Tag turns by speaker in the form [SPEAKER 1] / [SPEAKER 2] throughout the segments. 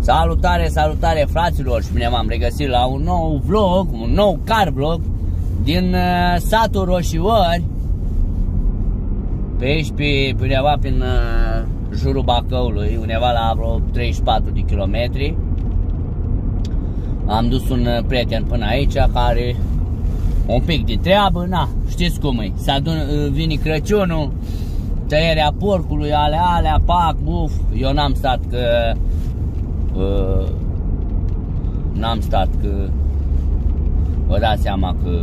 [SPEAKER 1] Salutare, salutare fraților, și bine m-am regăsit la un nou vlog, un nou car vlog din satul Roșiori, pe aici, pe undeva prin jurul Bacăului, undeva la vreo 34 de kilometri. Am dus un prieten până aici care un pic de treabă, na, știți cum e, vine Crăciunul, tăierea porcului, alea, pac, buf. Eu n-am stat că vă dați seama că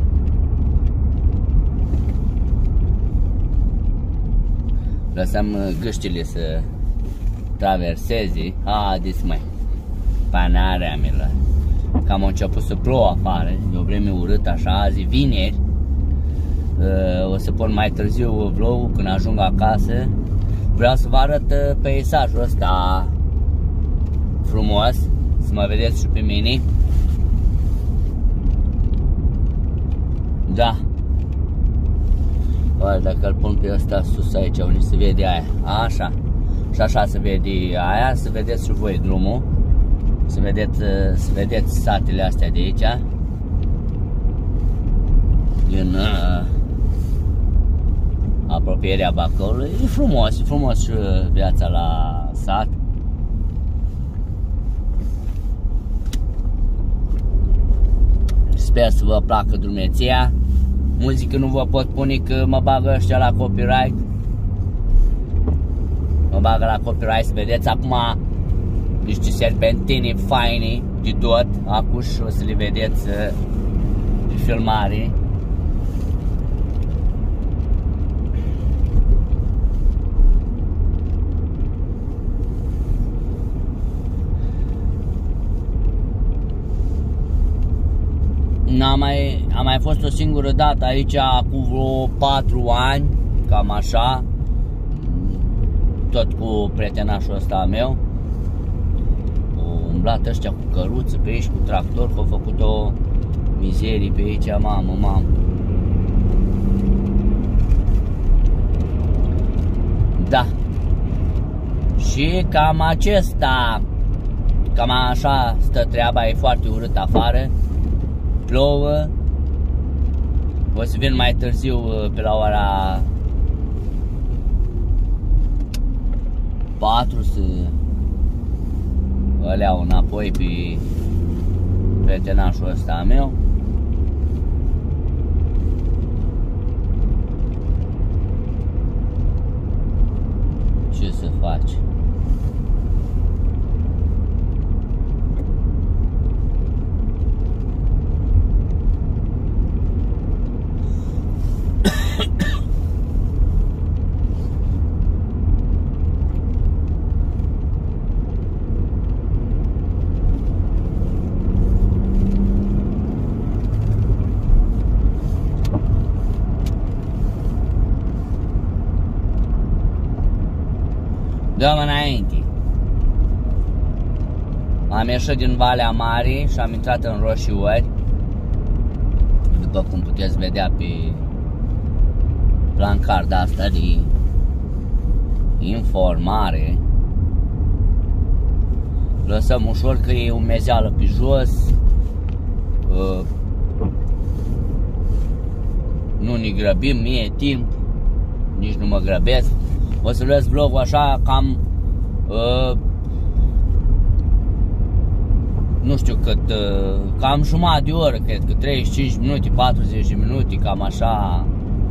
[SPEAKER 1] lăsăm gâștile să traverseze. Haideți mai, panarea mea, că am început să plouă afară, e o vreme urâtă așa, azi vineri. O să pun mai târziu vlogul când ajung acasă. Vreau să vă arăt peisajul ăsta frumos, să mă vedeți și pe mine. Da. Oare dacă îl pun pe ăsta sus aici, unde se vede aia, așa. Și așa se vede aia, să vedeți și voi drumul. Să vedeți satele astea de aici. Din apropierea Bacăului. E frumos și viața la sat. Sper să vă placă drumeția. Muzică nu vă pot pune că mă bagă ăștia la copyright. Mă bagă la copyright, să vedeți acum niște serpentini faine de tot. Acuși o să le vedeți pe filmare. Am mai fost o singură dată aici cu vreo 4 ani, cam așa, tot cu prietenașul ăsta al meu. Au umblat ăștia cu căruță pe aici, cu tractor, că au făcut o mizerie pe aici, mamă. Da. Și cam așa stă treaba, e foarte urât afară. Plouă. O să vin mai târziu pe la ora 4 să îl iau înapoi pe prietenașul ăsta al meu. Ce să faci? Dăm înainte. Am ieșit din Valea Mare și am intrat în Roșiori. După cum puteți vedea pe plancarda asta de informare. Lăsăm ușor că e umezeală pe jos. Nu ne grăbim, mie e timp. Nici nu mă grăbesc. O să luez vlogul așa cam nu știu cât, cam jumătate de oră, cred că 35 minute, 40 de minute, cam așa.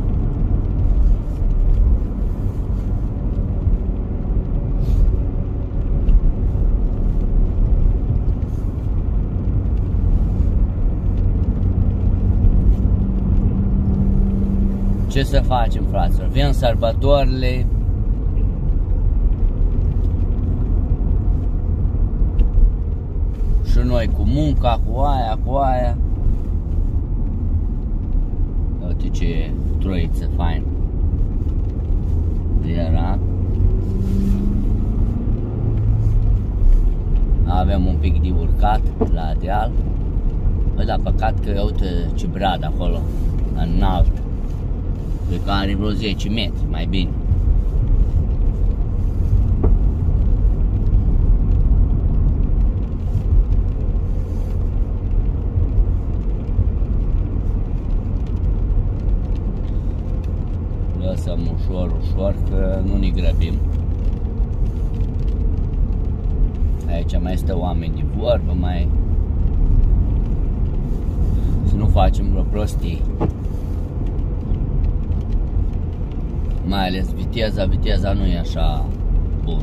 [SPEAKER 1] Ce să facem, fraților? Vin sărbătorile. Și noi cu munca, cu aia. Uite ce troiță fain era. Avem un pic de urcat la deal. Bă, da, păcat că uite ce brad acolo, înalt. Cred că are vreo 10 metri, mai bine. să nu ne grăbim. Aici mai stă oameni de vorbă, mai... să nu facem vreo prostii. Mai ales viteza nu e așa bună.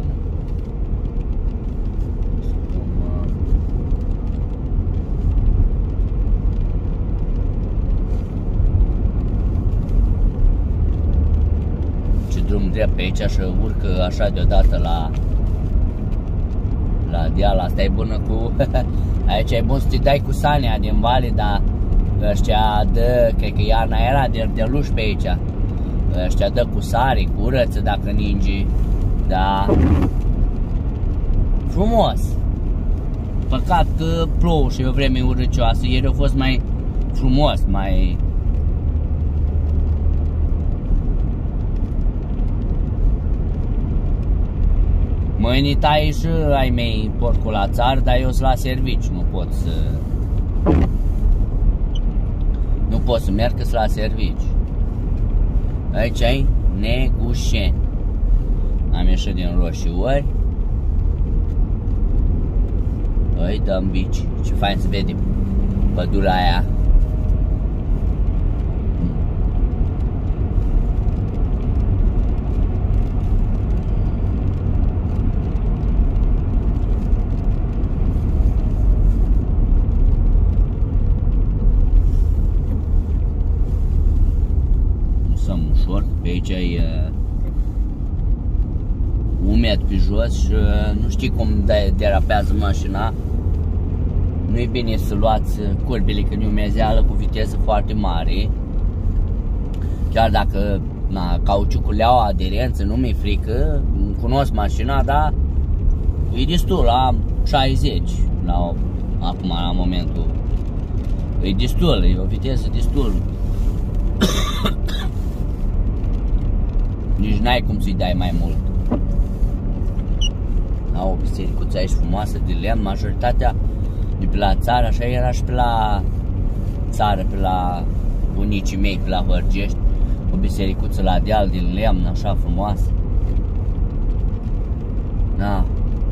[SPEAKER 1] Ce drum drept pe aici și urcă așa deodată la deal. Asta e bună cu... aici e bun să te dai cu sania din vale, dar ăștia dă, cred că iarna era de luș pe aici. Ăștia dă cu sare, cu răță dacă ningi. Da. Frumos. Păcat că plouă și e o vreme urâcioasă. Ieri a fost mai frumos, mai... Mâine tai și ai mei porcul la țară, dar eu sunt la serviciu, nu pot să... Nu pot să merg că sunt la serviciu. Aici ai Negușeni. Am ieșit din Roșiori. Îi dăm bici. Ce fain să vedem pădurea aia. Pe aici e umed pe jos și nu știi cum derapează mașina. Nu e bine să luați curbile când e umezeală cu viteză foarte mare. Chiar dacă cauciucul le au aderență, nu mi-e frică, cunosc mașina, dar e destul la 60 acum la momentul. E destul, e o viteză destul. Nici n-ai cum să-i dai mai mult. Au o bisericuță aici frumoasă de lemn. Majoritatea de pe la țară, așa era și pe la țară, pe la bunicii mei, pe la Hărgești. O bisericuță la deal din lemn, așa frumoasă. Da.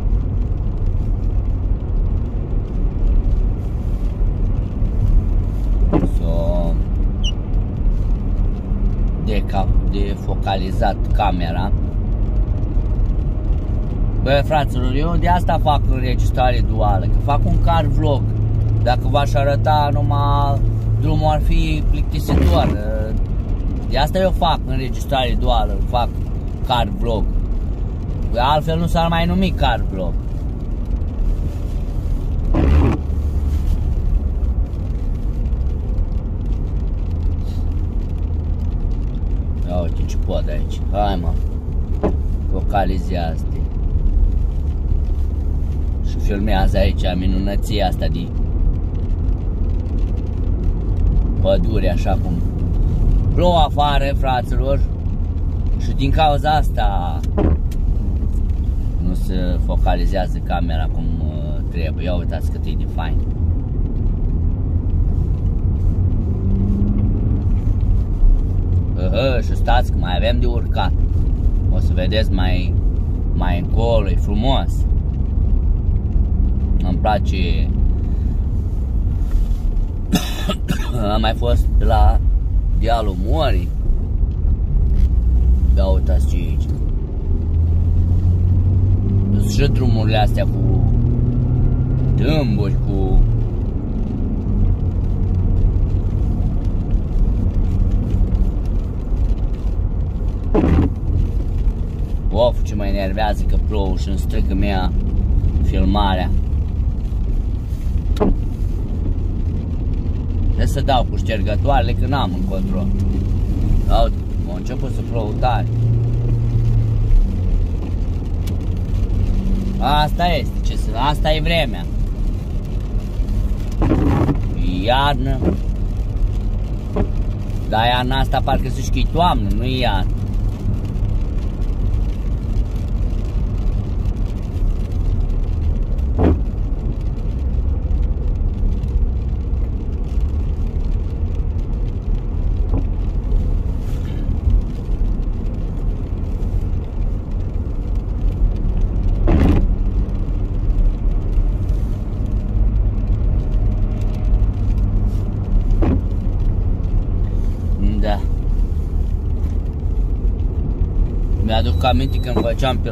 [SPEAKER 1] De focalizat camera. Băi, fraților, eu de asta fac înregistrare duală, că fac un car vlog. Dacă v-aș arăta numai drumul ar fi plictisitor. De asta eu fac înregistrare duală, fac car vlog. Altfel nu s-ar mai numi car vlog. Ia uite ce pod aici. Hai mă. Focalizează-te. Și filmează aici minunăția asta de pădure, așa cum plouă afară, fraților. Și din cauza asta nu se focalizează camera cum trebuie. Ia uitați cât e de fain. Și stați că mai avem de urcat. O să vedeți mai încolo, e frumos. Îmi place. Am mai fost la dealul Morii. Da, uitați ce e aici. Sunt și drumurile astea cu dâmburi, cu... Of, ce mă enervează că plouă și îmi strică mea filmarea. Trebuie să dau cu ștergătoarele că n-am în control. Au început să plouă tare. Asta este, asta e vremea. Iarnă. Dar iarna asta parcă zici că e toamnă, nu e iarnă. Mi-aduc aminte când făceam pe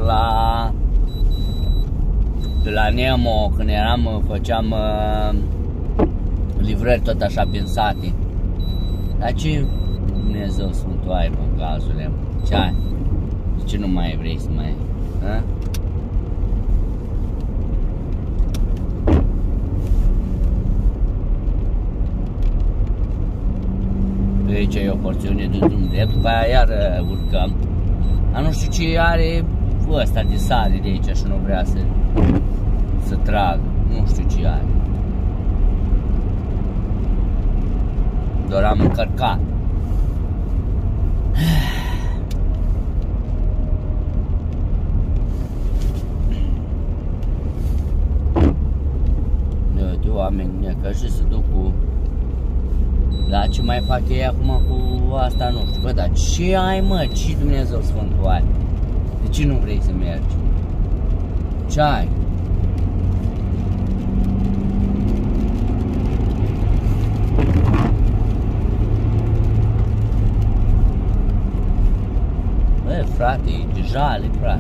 [SPEAKER 1] la Nemo, când făceam livrări tot așa prin sate. Dar ce Dumnezeu Sfântul ai, mă, gazule, ce ai? Ce nu mai vrei să mai... A? Pe aici e o porțiune de drum drept, după aia iar urcăm. Dar nu știu ce are ăsta de sare de aici și nu vrea să tragă. Nu știu ce are. Doar am încărcat. De oameni necăjiți se duc cu... Dar ce mai fac ei acum cu asta, nu știu. Bă, dar ce ai, mă? Ce Dumnezeu Sfântul ai? De ce nu vrei să mergi? Ce ai? Bă, frate, e de jale, frate.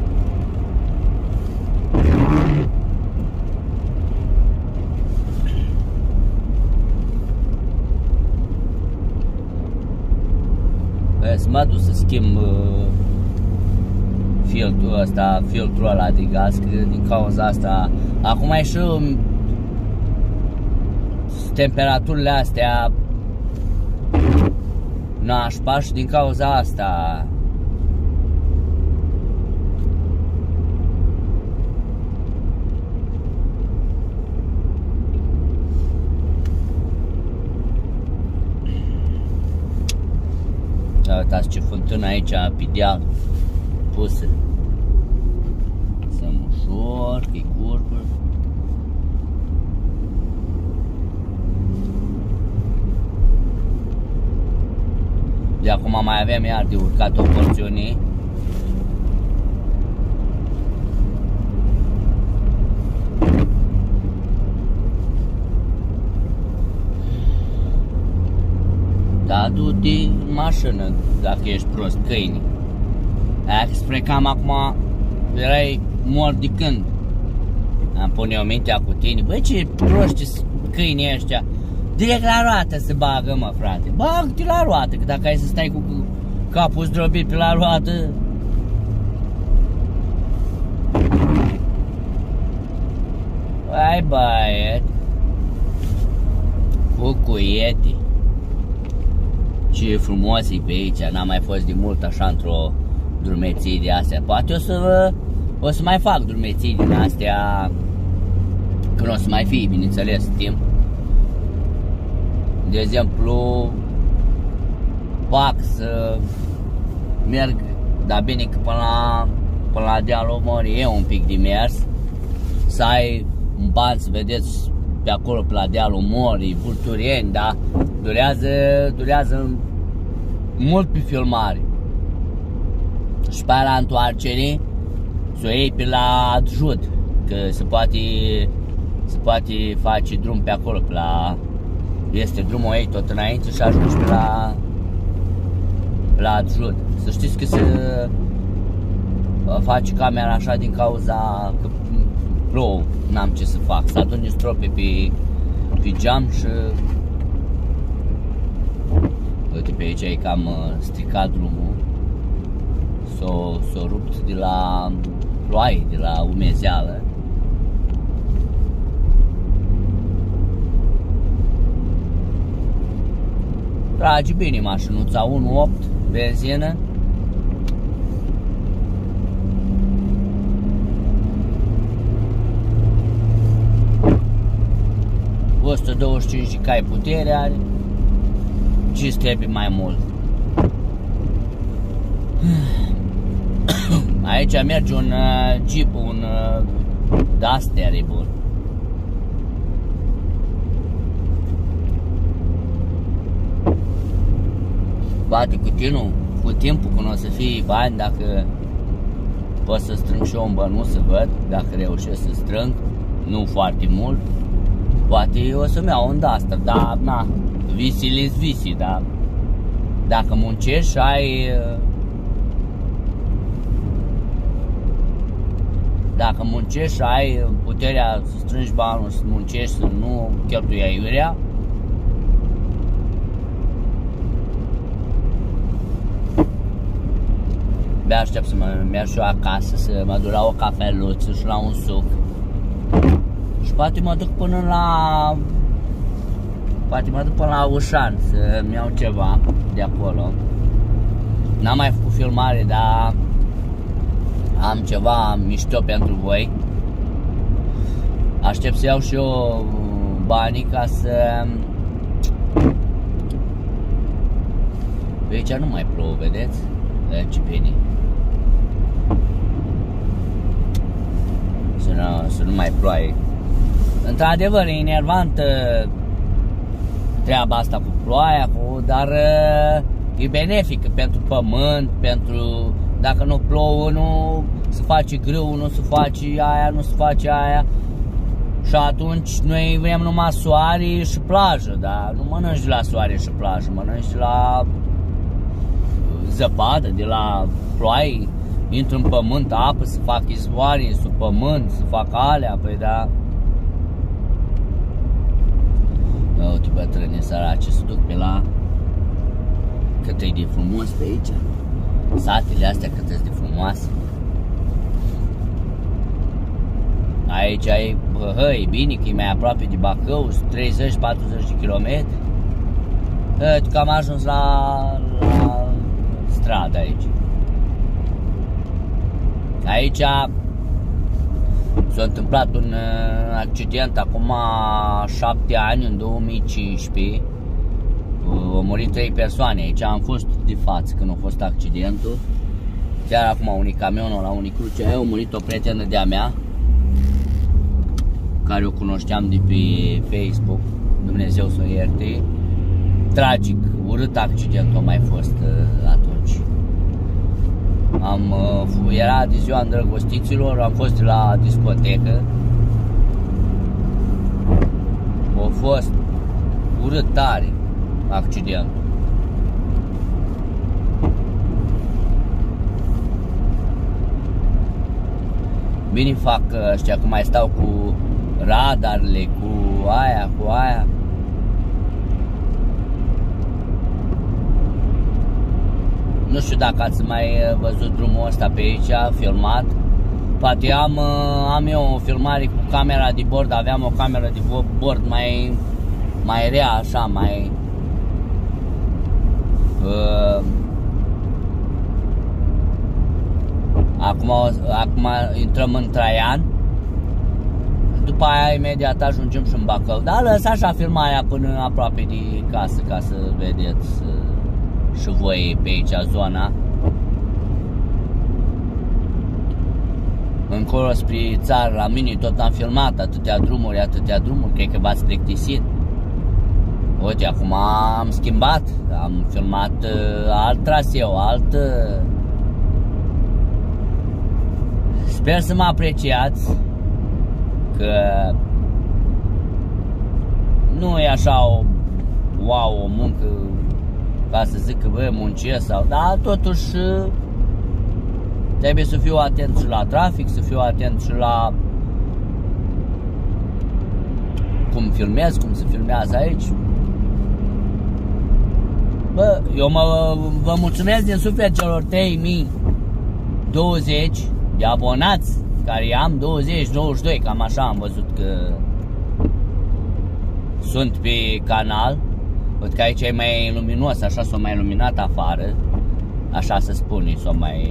[SPEAKER 1] Să mă duc să schimb filtrul ăla de gaz, că din cauza asta acum e și temperaturile astea nașpa și din cauza asta uitați ce fântână aici pe deal pusă. Să-mi ușor, că-i curbă. De acum mai avem iar de urcat o porțiune. Da, du-te în mașină dacă ești prost, câini. Aia că sprecam acum, erai mort de când. Am pune o mintea cu tine. Băi, ce proști câinii ăștia. Direct la roată se bagă, mă, frate. Bagă-te la roată, că dacă ai să stai cu capul zdrobit pe la roată. Hai, băiet. Cucuieti. Ce frumos e pe aici, n-am mai fost de mult așa într-o drumeție de astea. Poate o să mai fac drumeții din astea când o să mai fie, bineînțeles, timp. De exemplu, fac să merg, dar bine că până la dealul Mării e un pic de mers. Să ai un ban să vedeți pe acolo, pe la dealul Mării, Vulturieni, dar durează mult pe filmare. Și pe la întoarcere să o iei pe la Adjud, că se poate face drum pe acolo, pe la... Este drumul ei tot înainte și ajungi pe la Adjud. Să știți că se face camera așa din cauza că plouă, n-am ce să fac. Să aduni strope pe geam și... Uite, pe aici e cam stricat drumul. S-o rupt de la ploaie, de la umezeală. Trage bine mașinuța, 1.8, benzină. ...125 de cai putere are. Ce-ți trebuie mai mult? Aici merge un Jeep, un Duster, e bun. Poate cu timpul, când o să fie bani, dacă pot să strâng și eu un bănuț, să văd dacă reușesc să strâng, nu foarte mult, poate o să-mi iau un Duster, dar na, visile-s visi, dar dacă muncești și ai dacă muncești și ai puterea să strângi banul, să muncești, să nu cheltui aiurea, abia aștept să merg și eu acasă, să mă duc la o cafeluță și la un suc. Și poate mă duc până la Ușan să-mi iau ceva de acolo. N-am mai făcut filmare, dar am ceva mișto pentru voi. Aștept să iau și eu banii ca să... Pe aici nu mai plouă, vedeți? Ce bine. Să nu mai ploaie. Într-adevăr, e enervantă treaba asta cu ploaia, dar e benefică pentru pământ, pentru... Dacă nu plouă, nu se face grâu, nu se face aia, nu se face aia. Și atunci noi vrem numai soare și plajă, dar nu mănânci de la soare și plajă, mănânci de la zăpadă, de la ploaie. Intră în pământ, apă, să fac izvoare sub pământ, să fac alea, păi da. Uite bătrâne săraci, se duc pe la... Cât e de frumos pe aici. Satele astea cât e de frumoase. Aici e, e bine că e mai aproape de Bacău, 30-40 de kilometri. Că am ajuns la stradă aici. Aici s-a întâmplat un accident acum 7 ani, în 2015. Au murit 3 persoane. Aici am fost de față când a fost accidentul. Chiar acum unii camionul la unii cruce. A murit o prietenă de-a mea, care o cunoșteam de pe Facebook. Dumnezeu să o ierte. Tragic, urât accidentul a mai fost atunci. Era de ziua îndrăgostiților, am fost la discotecă. A fost urât tare accident. Bine fac ăștia că mai stau cu radarele, cu aia. Nu știu dacă ați mai văzut drumul ăsta pe aici, filmat. Poate am eu o filmare cu camera de bord, aveam o cameră de bord mai rea, așa, mai... Acum intrăm în Traian. După aia imediat ajungem și în Bacău. Dar lăsa așa filmarea până aproape de casă, ca să vedeți și voi pe aici zona. Încolo spre țară, la mine tot am filmat atâtea drumuri, cred că v-ați plictisit. Uite, acum am schimbat, am filmat alt traseu, Sper să mă apreciați, că nu e așa o muncă ca să zic că bă, muncesc sau, dar totuși trebuie să fiu atent și la trafic, să fiu atent și la cum filmez, cum se filmează aici. Bă, eu vă mulțumesc din suflet celor 3020 de abonați, care am 20-22, cam așa am văzut că sunt pe canal. Văd că aici e mai luminos, așa s-o mai iluminat afară, așa se spune, s-o mai...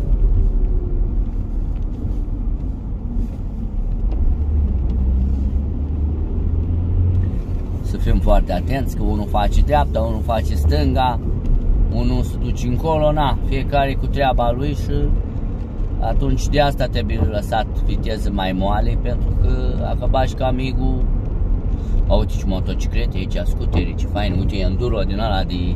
[SPEAKER 1] Să fim foarte atenți, că unul face dreapta, unul face stânga, unul se duce încolo, na, fiecare cu treaba lui și atunci de asta trebuie lăsat viteză mai moale, pentru că dacă bagi ca amigul, uite ce motociclete aici, scutere, ce fain, uite enduro din ăla de...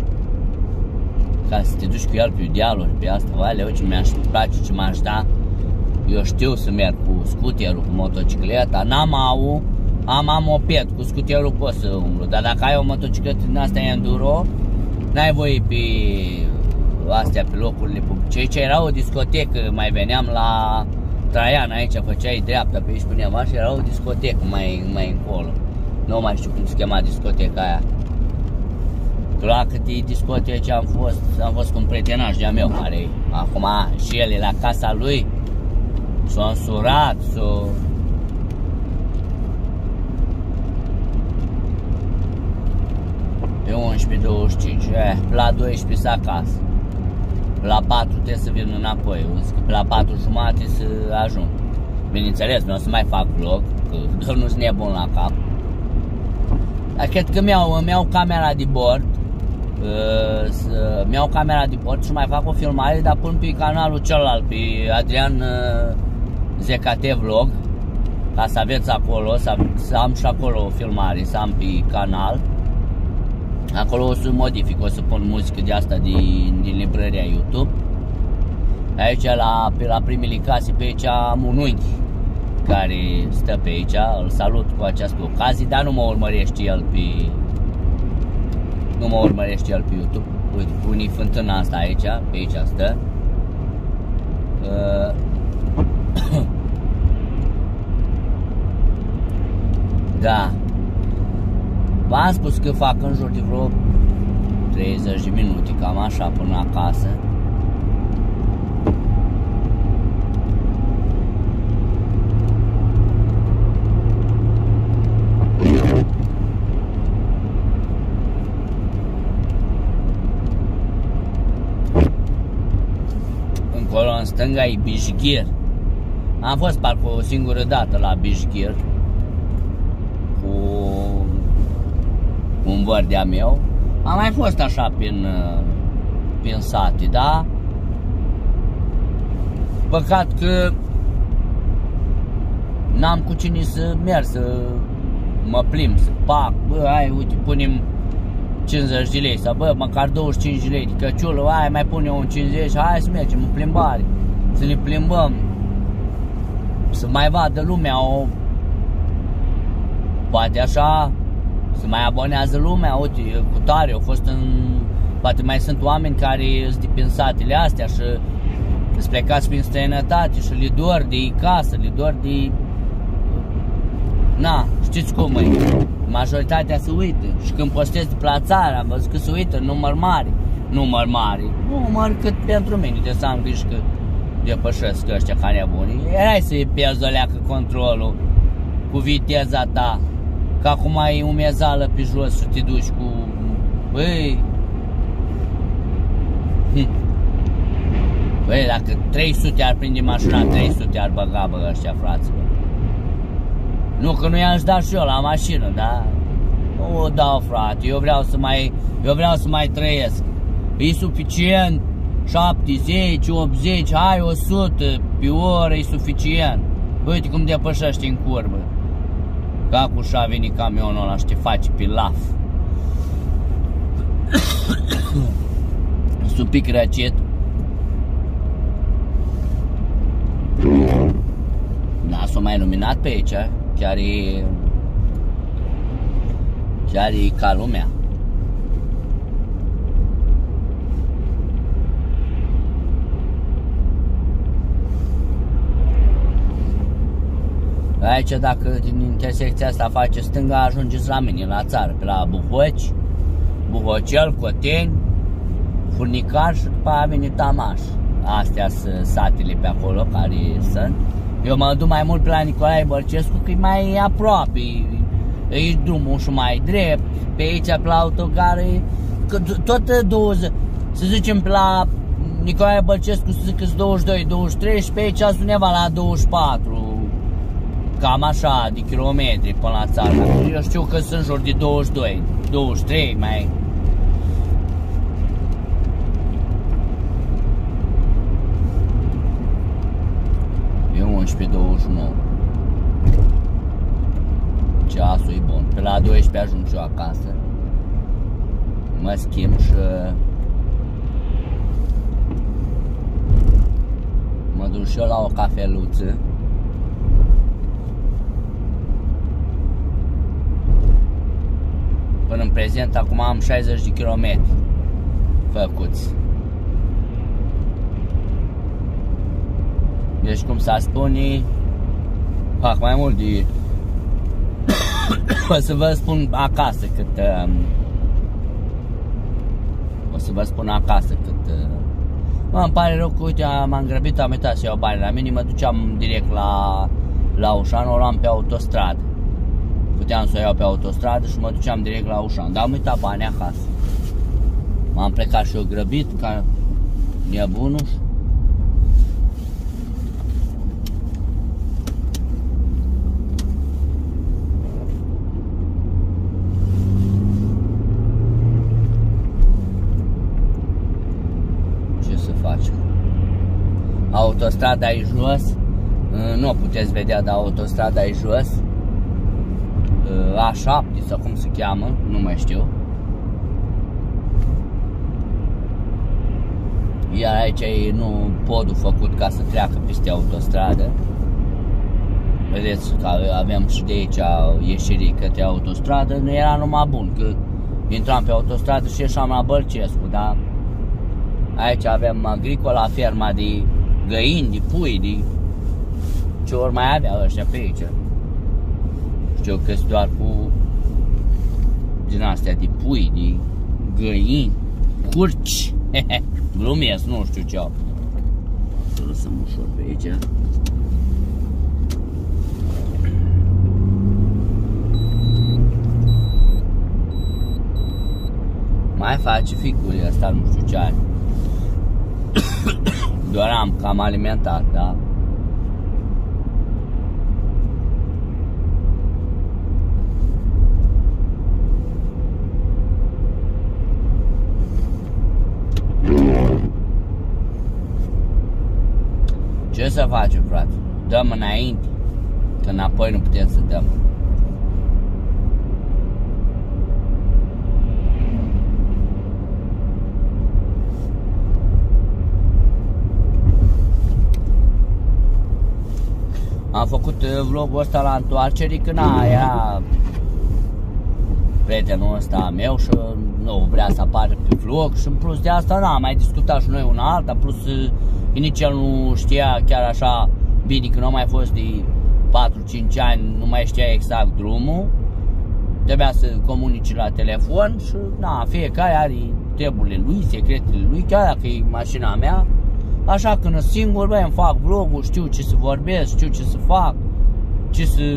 [SPEAKER 1] ca să te duci cu el pe dealuri, pe asta, vale, uite ce mi-aș place, ce m-aș da. Eu știu să merg cu scuterul, cu motocicleta, am moped, cu scuterul poți să umblu, dar dacă ai o motocicletă din asta enduro, n-ai voie pe astea, pe locurile publice. Aici era o discotecă, mai veneam la Traian aici, făceai dreapta pe aici până undeva și era o discotecă mai încolo. Nu mai știu cum se chema discoteca aia. La câte discoteci am fost cu un prietenaș de-a meu care acum și el e la casa lui. S-a însurat, Pe 11:25, la 12 s-a acasă. La 4 trebuie să vin înapoi, la 4:30 să ajung. Bineînțeles, nu o să mai fac vlog, că doar nu sunt nebun la cap. Dar cred că îmi iau camera de bord, și mai fac o filmare, dar pun pe canalul celălalt, pe Adrian ZKT Vlog, ca să aveți acolo, să am și acolo o filmare, să am pe canal. Acolo o să modific, o să pun muzică de asta din librăria YouTube. Aici la primele case, pe aici am un unchi care stă pe aici, îl salut cu această ocazie, dar nu mă urmărește el pe YouTube. Uite, pune fântâna asta aici, pe aici stă. Da. V-am spus că fac în jur de vreo 30 de minute, cam așa, până acasă. Încolo în stânga e Bijghir. Am fost parcă o singură dată la Bijghir cu un văr de-a meu. Am mai fost așa prin sate, da? Păcat că n-am cu cine să merg, să mă plimb, să pac. Bă, hai, uite, punem 50 de lei, sau bă, măcar 25 de lei de căciulă, hai, mai pune un 50, hai să mergem în plimbare, să ne plimbăm, să mai vadă lumea, poate așa, să mai abonează lumea, uite, cu tare, au fost poate mai sunt oameni care sunt de prin satele astea și sunt plecați prin străinătate și le dor de casă, le dor de... Na, știți cum e, majoritatea se uită și când postez de la țară, am văzut că se uită număr mare, număr cât pentru mine, de să am grijă că depășesc ăștia ca nebuni. Erai să-i pierzi o leacă controlul cu viteza ta, că acum ai umezală pe jos și te duci cu... Băi, dacă 300 ar prinde mașina, 300 ar băga, ăștia, fraților. Nu că nu i-aș da și eu la mașină, da? Nu o dau, frate, eu vreau să mai trăiesc. E suficient 70, 80, hai 100 pe oră, e suficient. Uite cum depășești în curbă. Ca cu și-a venit camionul ăla și te face pe laf. Sunt pic răcit. Da, s-a mai luminat pe aici. Chiar e ca lumea. Aici, dacă din intersecția asta face stânga, ajungeți la mine, la țară, pe la Buhoci, Buhocel, Coteni, Furnicar și după aia vine Tamaș. Astea sunt satele pe acolo care sunt. Eu mă duc mai mult pe la Nicolae Bărcescu, că e mai aproape, e drumul și mai drept, pe aici pe la autogară, tot 20, să zicem pe la Nicolae Bărcescu, să zic că 22, 23 și pe aici sunt undeva la 24, cam așa, de kilometri până la țară. Eu știu că sunt jur de 22, 23 mai... E 11:29. Ceasul e bun. Pe la 12 ajung și eu acasă. Mă schimb și mă duc și eu la o cafeluță. Până în prezent, acum am 60 de kilometri făcuți. Deci cum s-a spune, fac mai mult de... O să vă spun acasă cât... O să vă spun acasă cât... Mă, îmi pare rău că, uite, m-am grăbit, am uitat să iau bani la mine, mă duceam direct la Ușan, o luam pe autostradă. Puteam să o iau pe autostradă și mă duceam direct la Ușan, dar am uitat banii acasă. M-am plecat și eu grăbit, ca nebunuș. Ce să facem? Autostrada e jos, nu o puteți vedea, dar autostrada e jos. A7 sau cum se cheamă, nu mai știu. Iar aici e nu podul făcut ca să treacă peste autostradă. Vedeți că aveam și de aici ieșirii către autostradă. Nu era numai bun, că intram pe autostradă și ieșeam la Bălcescu, dar aici avem agricola, ferma de găini, de pui, de ce ori mai avea ăștia pe aici. Știu că sunt doar cu din astea de pui, de găini, curci. Glumesc, nu știu ce au. Să lăsăm ușor pe aici. Mai face ficul ăsta, nu știu ce are. Doar am cam alimentat, da? Ce să facem, frate? Dăm înainte, că înapoi nu putem să dăm. Am făcut vlogul ăsta la întoarcere când era prietenul ăsta meu și nu vrea să apară pe vlog și în plus de asta n-am mai discutat și noi una alta, plus nici el nu știa chiar așa bine, că nu a mai fost de 4-5 ani, nu mai știa exact drumul, trebuia să comunice la telefon și na, fiecare are treburile lui, secretele lui, chiar dacă e mașina mea. Așa când sunt singur, băi, îmi fac vlogul, știu ce să vorbesc, știu ce să fac, ce să...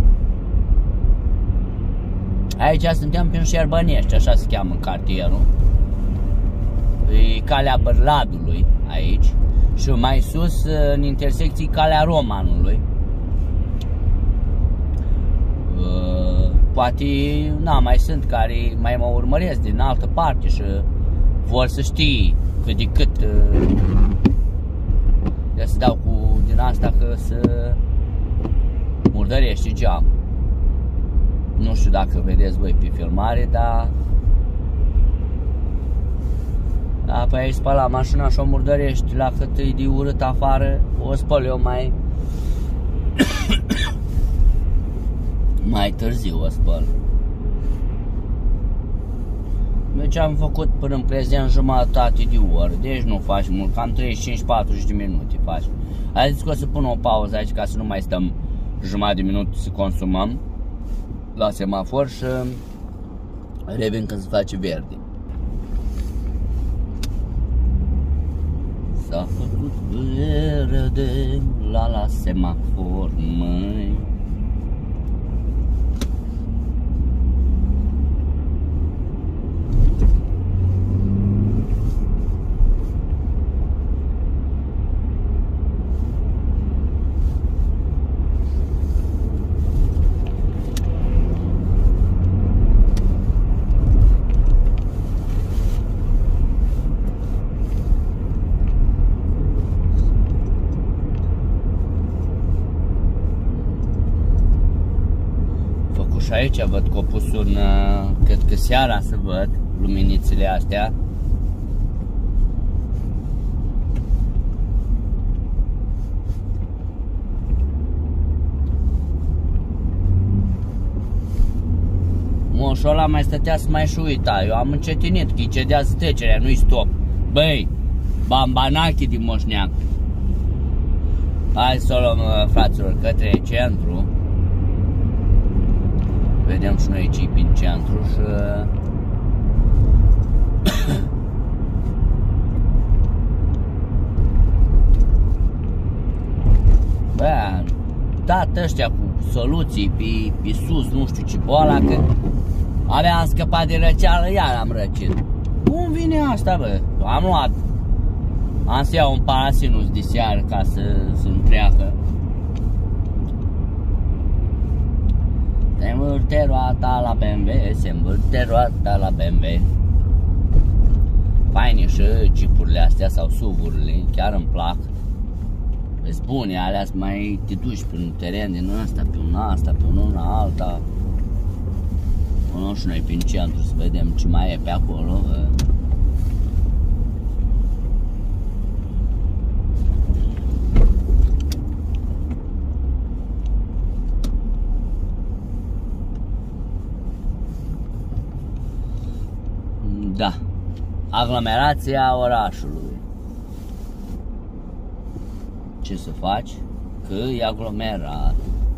[SPEAKER 1] Aici suntem prin Șerbănești, așa se cheamă cartierul. E calea Bărladului aici și mai sus în intersecții calea Romanului. Poate, na, mai sunt care mai mă urmăresc din altă parte și vor să știe cât de cât de să dau cu din asta că să murdărești geam. Nu știu dacă vedeți voi pe filmare, dar apoi ai spălat mașina și o murdărești la cât e de urât afară, o spăl eu mai mai târziu o spăl. Deci am făcut până în prezent jumătate de oră, deci nu faci mult, cam 35-40 de minute faci. Am zis că o să pun o pauză aici ca să nu mai stăm jumătate de minut să consumăm la semafor și revin când se face verde. S-a făcut verde la semafor, măi. Și aici văd că au pus un, cred că seara să văd luminițele astea. Moșul ăla mai stătea să mai și uita. Eu am încetinit că îi cedează trecerea, nu-i stop. Băi, bambanachi din Moșneac. Hai să o luăm, fraților, către centru. Vedem și noi ce-i prin centru și... Bă, dat ăștia cu soluții pe sus, nu știu ce boala, că abia am scăpat de răceală, iar am răcit. Cum vine asta, bă? Am să iau un parasinus de seară ca să-mi treacă. Se învârte roata la BMW, se învârte roata la BMW. Faine și jeepurile astea sau SUV-urile, chiar îmi plac. Îți bune, alea mai te duci pe un teren din ăsta, pe un asta, pe una alta. Nu știu noi prin centru să vedem ce mai e pe acolo. Da, aglomerația orașului. Ce să faci? Că e aglomerat.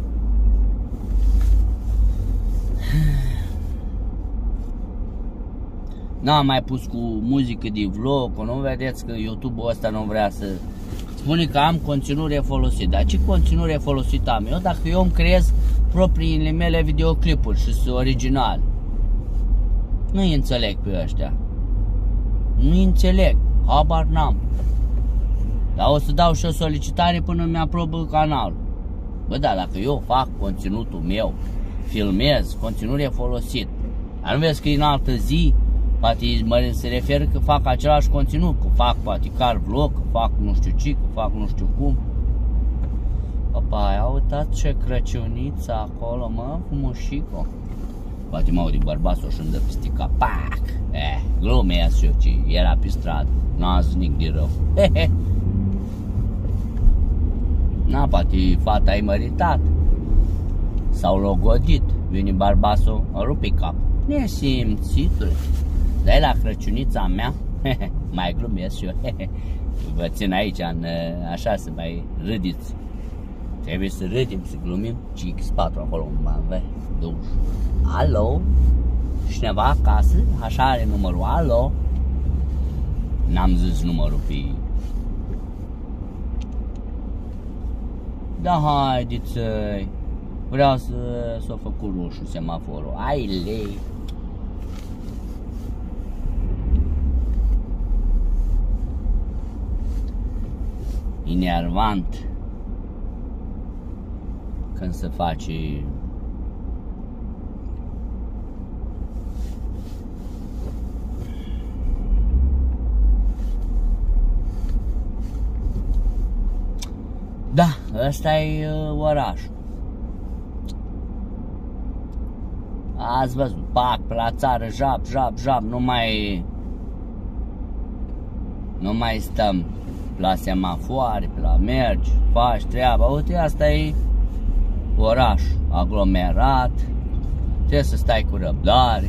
[SPEAKER 1] N-am mai pus cu muzică de vlog, nu vedeți că YouTube-ul ăsta nu vrea să... Spune că am conținut refolosit. Dar ce conținut refolosit am eu dacă eu îmi creez propriile mele videoclipuri și sunt original? Nu-i înțeleg pe ăștia. Nu-i înțeleg. Habar n-am. Dar o să dau și o solicitare până mi-aprobă canalul. Bă, da, dacă eu fac conținutul meu, filmez, conținut refolosit, dar nu vezi că în altă zi, poate se referă că fac același conținut, că fac poate car vlog, că fac nu știu ce, că fac nu știu cum. Opa, ai uitat ce Crăciuniță acolo, mă, frumușico. Poate mă aude bărbatul și îmi dă pistica, pac! Glumea și eu, ce era pe stradă, n-a zis nic de rău. Na, poate fata e măritat sau logodit, vine bărbatul, o rupe cap. Nesimțitule. Dar la Crăciunița mea, mai glumesc și eu, vă țin aici, așa să mai râdiți. Trebuie să râdim, să glumim. CX4 acolo, mă, duș. Alo? Cineva acasă? Așa are numărul, alo? N-am zis numărul pe... Da, haideți, vreau să fac cu roșu semaforul. Ai lei. Enervant când se face da, ăsta e orașul. Ați văzut, pac, pe la țară, jap, nu mai stăm la semafoare, pe la mergi, faci treaba. Uite, asta e orașul, aglomerat, trebuie să stai cu răbdare.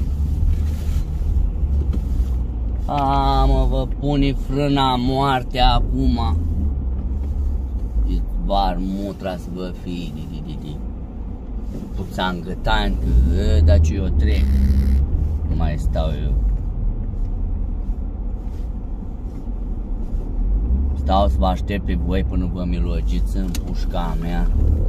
[SPEAKER 1] Mă, vă pune frâna moarte acum. Var mutra să vă fie puțan gătan, că dar ce eu trec. Nu mai stau eu. Stau să vă aștept pe voi până vă milogiți în pușca mea.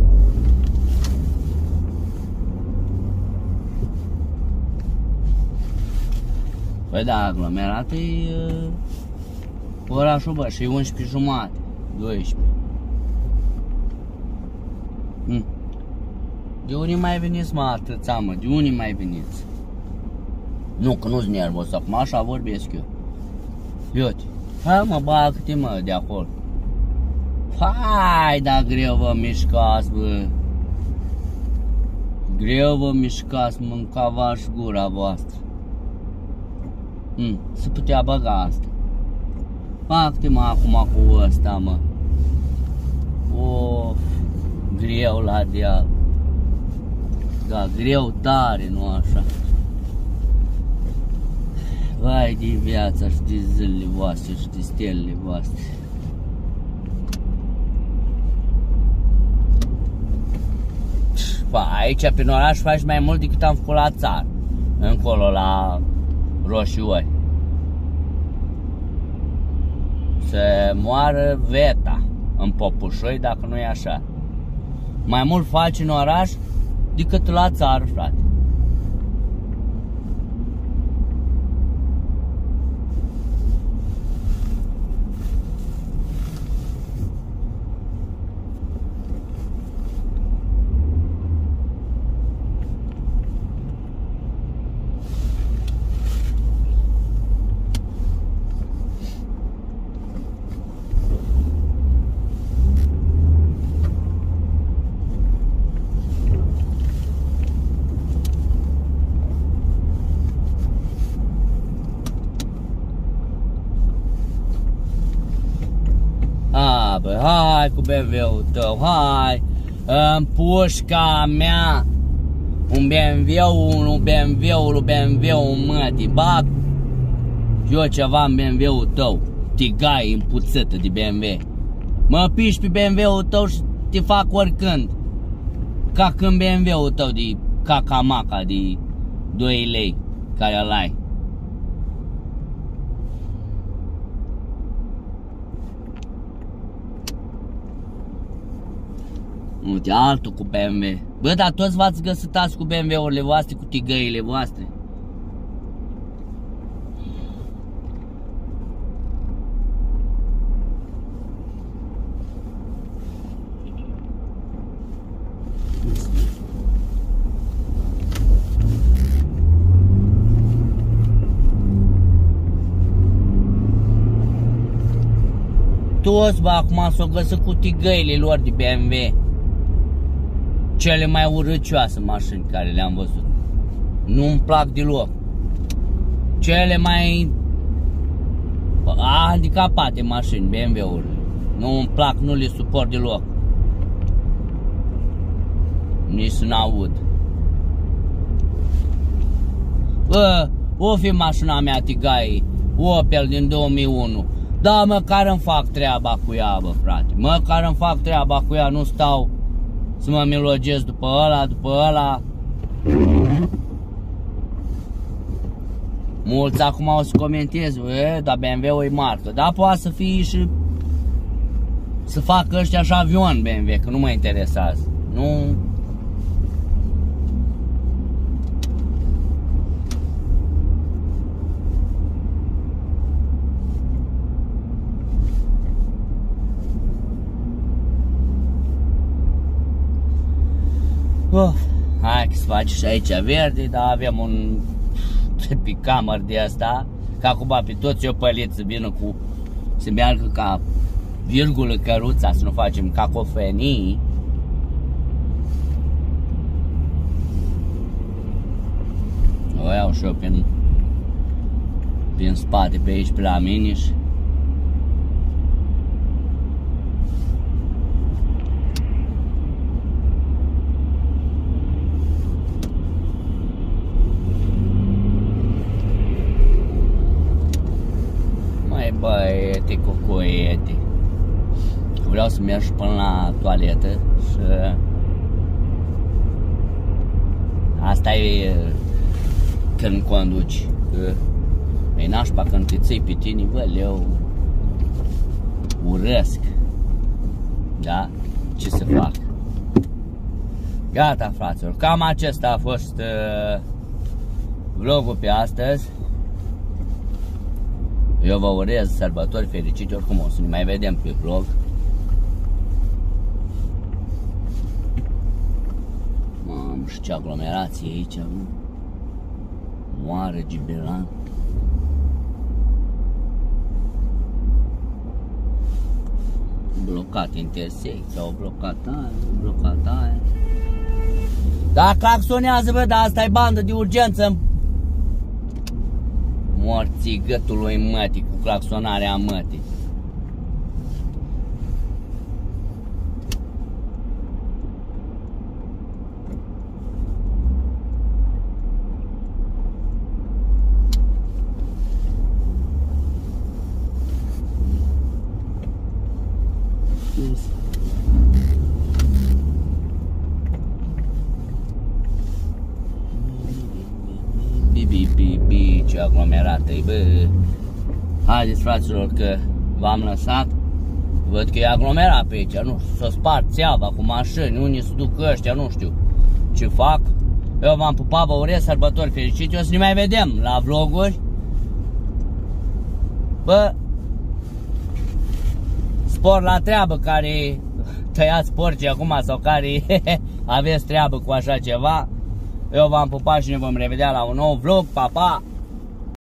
[SPEAKER 1] Păi da, aglomerat e orașul, bă, și e 11 jumate, 12. De unde mai veniți, mă, atâția, mă? De unde mai veniți? Nu, că nu-s nervos, acum așa vorbesc eu. Iute, hai mă, bagă-te, mă, de acolo. Hai, da, greu vă mișcați, bă. Greu vă mișcați, mâncava-și gura voastră. Se putea băga asta. Bagă-te, mă, acum cu ăsta, mă. Of, greu la deal. Da, greu tare, nu așa. Vai de viața și de zilele voastre și de stelele voastre. Aici, prin oraș, faci mai mult decât am făcut la țară. Încolo, la Roșiori. Se moară veta în Popușoi, dacă nu e așa. Mai mult faci în oraș decât la țară, frate. Bă, hai cu BMW-ul tău, hai, în pușca mea, un BMW-ul mătii, bag eu ceva în BMW-ul tău, tigai împuțătă de BMW, mă piși pe BMW-ul tău și te fac oricând, ca când BMW-ul tău de cacamaca de 2 lei care îl ai. Uite, altul cu BMW. Bă, dar toți v-ați găsitați cu BMW-urile voastre, cu tigăile voastre. Toți, bă, acum s-o găsit cu tigăile lor de BMW. Cele mai urâcioase mașini care le-am văzut. Nu-mi plac deloc. Cele mai handicapate mașini, BMW-urile. Nu-mi plac, nu le suport deloc. Nici să n-aud. Bă, o fi mașina mea Tigai, Opel din 2001. Da, măcar îmi fac treaba cu ea, bă, frate. Măcar îmi fac treaba cu ea, nu stau să mă milogez după ăla. Mulți acum o să comenteze, dar BMW-ul e marcă. Dar poate să fie și să facă ăștia așa avion BMW, că nu mă interesează. Nu. Hai că se face și aici verde, dar avem un picamăr de asta, ca acum pe toți eu pălit să vină cu, să meargă ca virgulă căruța, să nu facem cacofenii. O iau și eu prin spate pe aici, pe la mine și băiete, cocoiete. Vreau să merg până la toaletă și asta e când conduci. E nașpa când te ții pe tine, bă, eu urăsc. Da? Ce să fac? Gata, fraților, cam acesta a fost vlogul pe astăzi. Eu vă urez sărbători fericite, oricum o să ne mai vedem pe vlog. Mamă, și ce aglomerație aici, moare Gibelan. Blocat intersecția, au blocat aia. Da, claxonează, bă, dar asta e bandă de urgență. Morții gâtului mătii, cu claxonarea mătii. ce aglomerat e, bă. Haideți, fraților, că v-am lăsat. Văd că e aglomerat pe aici, nu știu, s-o spart țeava cu mașini, unii se duc ăștia, nu știu ce fac. Eu v-am pupat, vă urez sărbători fericite, o să ne mai vedem la vloguri. Bă, spor la treabă care tăiați porci acum sau care aveți treabă cu așa ceva. Eu v-am pupat și ne vom revedea la un nou vlog, pa, pa!